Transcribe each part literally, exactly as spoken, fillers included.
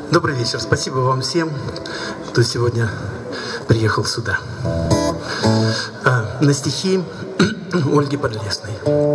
Добрый вечер. Спасибо вам всем, кто сегодня приехал сюда. А, на стихи Ольги Подлесной.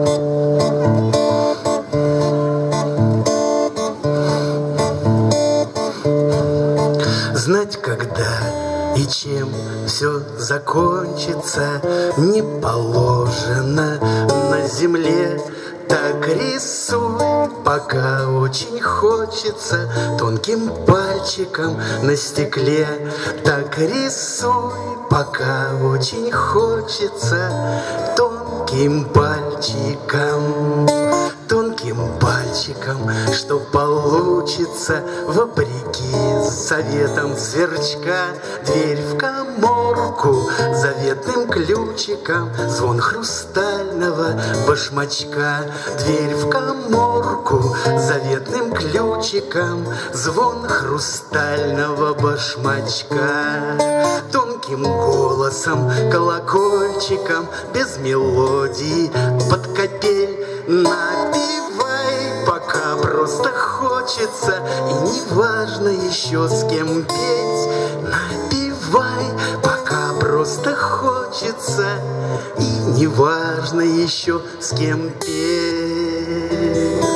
Знать, когда и чем все закончится, не положено на земле. Так рисуй, пока очень хочется, тонким пальчиком на стекле. Так рисуй, пока очень хочется, тонким пальчиком. Тонким пальчиком, что получится, вопреки советам сверчка. Дверь в каморку заветным ключиком, звон хрустального башмачка. Дверь в каморку заветным ключиком, звон хрустального башмачка. Тонким голосом, колокольчиком, без мелодии, под капель напевай, пока просто хочется, и не важно еще с кем петь. Напевай, пока просто хочется, и не важно еще с кем петь.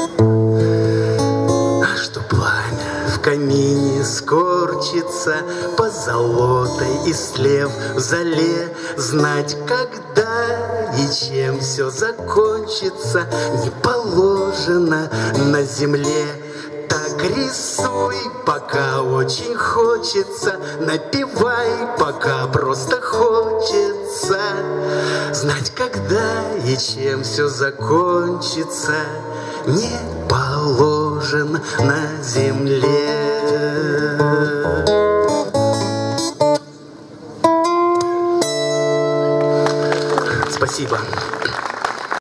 А что пламя в камине скорчится, позолотой истлев в зале, знать, когда и чем все закончится, не положено на земле. Так рисуй, пока очень хочется, напевай, пока просто хочется. Знать, когда и чем все закончится, не положено на земле. Спасибо.